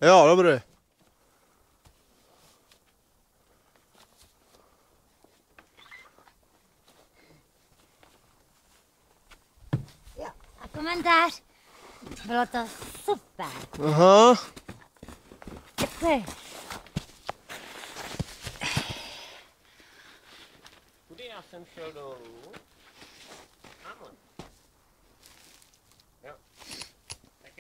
Jo, dobrý. Jo, a komentář? Bylo to super. Aha. Děkuji. Kudy já jsem šel dolů? Tamhle.